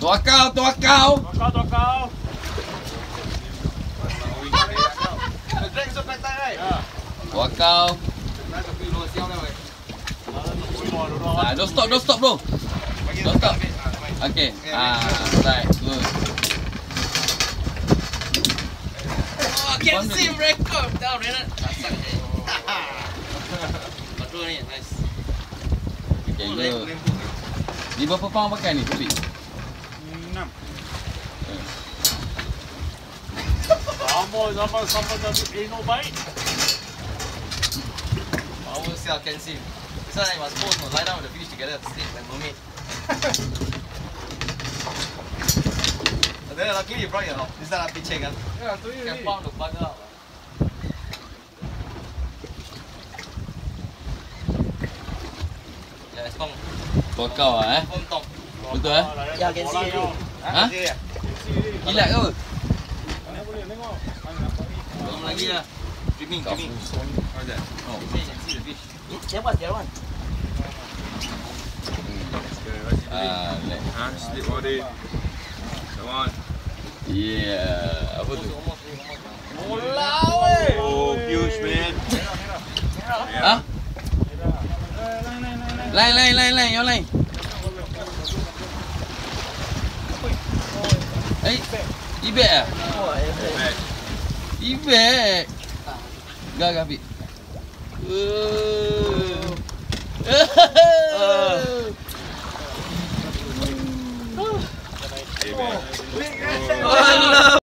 Tuakau. Tuakau. Tuakau. Nah, don't stop bro. Don't stop. Okay. Right. Good. Can see record down Renat. Betul ni, nice. Okay, good. Ni berapa pound pakai ni, Kopi? 6. Sama dah no bite. Power sial can see. This one I must both lie down with the fish together, sleep like mermaid. Then luckily you brought your this one happy check. Yeah, I told you. Can pound the bugger out. Yeah, it's Tong. Tuakau Confirm Tong. Betul Ya, can see already. Ha? Kilat ke apa? Mana boleh tengok. Belum lagi lah. Streaming. Kau Oh, that. Oh, you can see the fish. That was the other one. Slip body. Come on. Yeah. Apa tu? Oh, huge man. Ha? Lain. Yang lain. Ibek ah? Ibek. Gagah Bik. Hey, man.